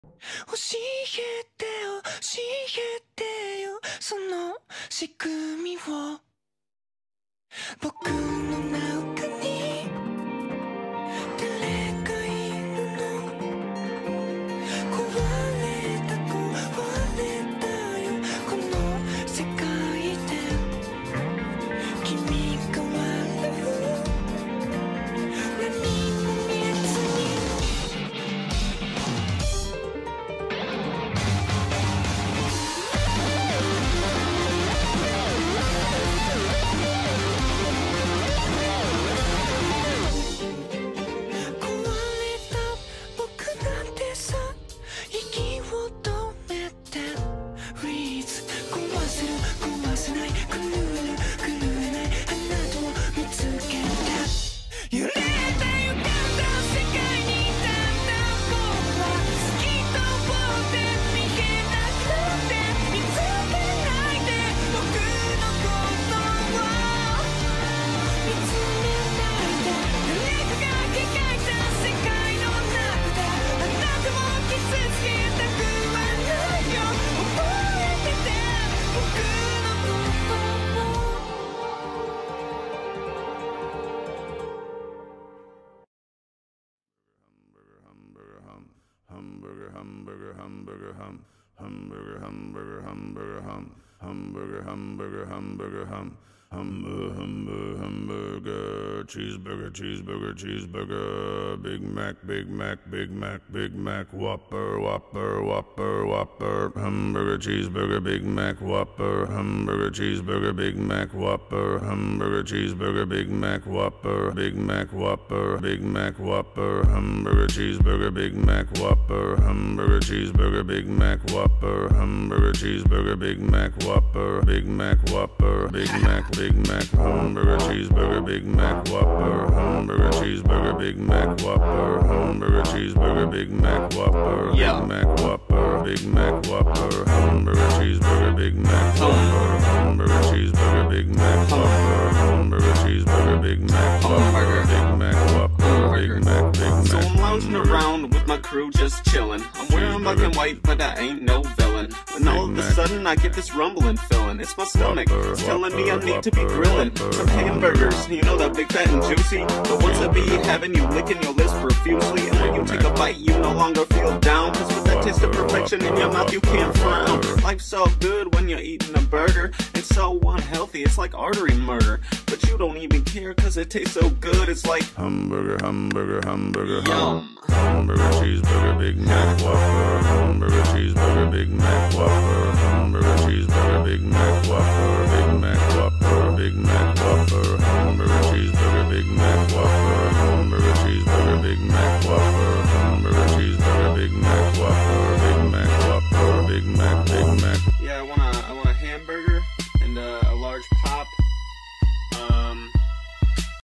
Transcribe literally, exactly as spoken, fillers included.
教えてよ教えてよその仕組みを僕の中に誰かいるの壊れた壊れたよこの世界で君が笑う何も見えずに Hamburger, hamburger, hamburger, hum, hamburger, hamburger, hamburger, hum, hamburger, hamburger, hamburger, hum, hamburger, hamburger, hamburger, cheeseburger, cheeseburger, cheeseburger, Big Mac, Big Mac, Big Mac, Big Mac, Whopper, Whopper, Whopper, Whopper, hamburger, cheeseburger, Big Mac, Whopper, hamburger, cheeseburger, Big Mac, Whopper, hamburger, cheeseburger, Big Mac, Whopper, Big Mac, Whopper, Big Mac, Whopper, hamburger, cheeseburger, Big Mac, Whopper, hamburger, cheeseburger, Big Mac, Whopper, hamburger, cheeseburger, Big Mac, Whopper, Big Mac, Whopper, Big Mac, Big Mac, hamburger, cheeseburger, Big Mac, Whopper, hamburger, cheeseburger, Big Mac, Whopper, hamburger, cheeseburger, Big Mac, Whopper, Big Mac, Whopper, Big Mac, Whopper, hamburger, cheeseburger, Big Mac, Whopper, hamburger, cheeseburger, Big Mac, Whopper, hamburger, cheeseburger, Big Mac, Whopper, Big Mac, Whopper, Big Mac, Big Mac. So I'm lounging around with my crew just chillin'. I'm wearing black and white, but I ain't no villain. When all of a sudden I get this rumbling feeling. It's my stomach, it's telling me I need to be grillin' some hamburgers, you know that big fat and juicy. But once I be having you licking your lips profusely, and when you take a bite you no longer feel down, cause with that taste of perfection in your mouth you can't frown. Life's so good when you're eating a burger. It's so unhealthy, it's like artery murder. But you don't even care cause it tastes so good. It's like hamburger, hamburger, hamburger, yum. Hamburger, cheeseburger, Big Mac, Whopper, hamburger, cheeseburger, Big Mac, Whopper, hamburger, cheeseburger, Big Mac, Whopper, Big Mac, Whopper, Big Mac, Whopper, hamburger, cheeseburger, Big Mac, Whopper, hamburger, cheeseburger, Big Mac, Whopper, hamburger, cheeseburger, Big Mac, Whopper, Big Mac, Whopper, Big Mac, Big Mac. Yeah, I wanna